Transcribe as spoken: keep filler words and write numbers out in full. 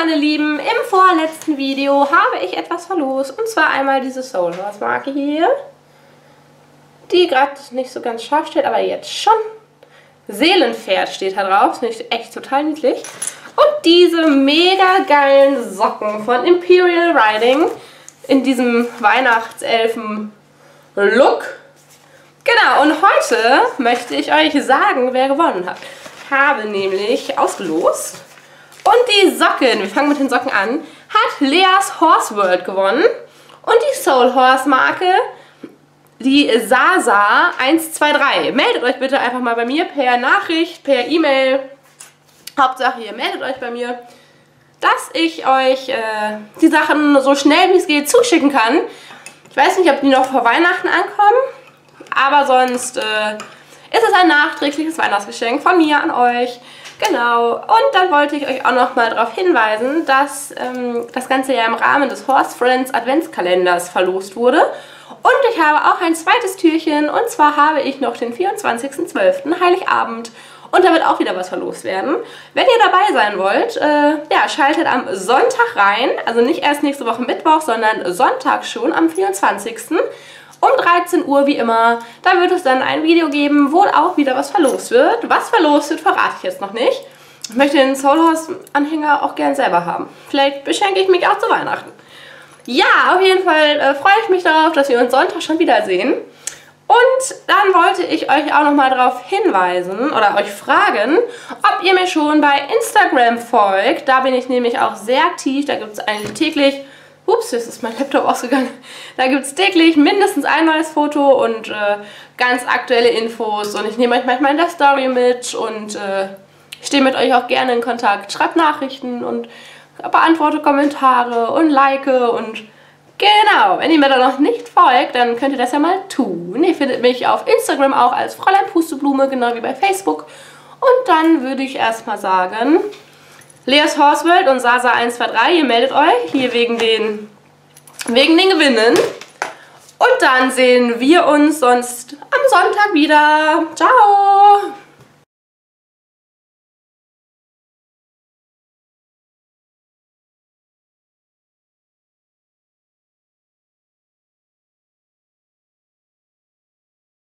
meine Lieben, im vorletzten Video habe ich etwas verlost. Und zwar einmal diese Soul Horse Marke hier. Die gerade nicht so ganz scharf steht, aber jetzt schon. Seelenpferd steht da drauf. Das finde ich echt total niedlich. Und diese mega geilen Socken von Imperial Riding. In diesem Weihnachtselfen-Look. Genau, und heute möchte ich euch sagen, wer gewonnen hat. Ich habe nämlich ausgelost. Und die Socken, wir fangen mit den Socken an, hat Leas Horse World gewonnen. Und die Soul Horse Marke, die Sasa eins zwei drei. Meldet euch bitte einfach mal bei mir per Nachricht, per E-Mail. Hauptsache ihr meldet euch bei mir, dass ich euch äh, die Sachen so schnell wie es geht zuschicken kann. Ich weiß nicht, ob die noch vor Weihnachten ankommen, aber sonst äh, ist es ein nachträgliches Weihnachtsgeschenk von mir an euch. Genau, und dann wollte ich euch auch noch mal darauf hinweisen, dass ähm, das Ganze ja im Rahmen des Horse Friends Adventskalenders verlost wurde. Und ich habe auch ein zweites Türchen, und zwar habe ich noch den vierundzwanzigsten zwölften Heiligabend. Und da wird auch wieder was verlost werden. Wenn ihr dabei sein wollt, äh, ja, schaltet am Sonntag rein, also nicht erst nächste Woche Mittwoch, sondern Sonntag schon am vierundzwanzigsten um dreizehn Uhr wie immer. Da wird es dann ein Video geben, wo auch wieder was verlost wird. Was verlost wird, verrate ich jetzt noch nicht. Ich möchte den Soul Horse Anhänger auch gern selber haben. Vielleicht beschenke ich mich auch zu Weihnachten. Ja, auf jeden Fall äh, freue ich mich darauf, dass wir uns Sonntag schon wiedersehen. Und dann wollte ich euch auch noch mal darauf hinweisen oder euch fragen, ob ihr mir schon bei Instagram folgt. Da bin ich nämlich auch sehr aktiv. Da gibt es eigentlich täglich... Ups, jetzt ist mein Laptop ausgegangen. Da gibt es täglich mindestens ein neues Foto und äh, ganz aktuelle Infos. Und ich nehme euch manchmal in der Story mit und äh, stehe mit euch auch gerne in Kontakt. Schreibt Nachrichten und beantworte Kommentare und like und genau. Wenn ihr mir da noch nicht folgt, dann könnt ihr das ja mal tun. Ihr findet mich auf Instagram auch als Fräulein Pusteblume, genau wie bei Facebook. Und dann würde ich erstmal sagen... Leas Horse World und Sasa eins zwei drei, ihr meldet euch hier wegen den, wegen den Gewinnen. Und dann sehen wir uns sonst am Sonntag wieder. Ciao!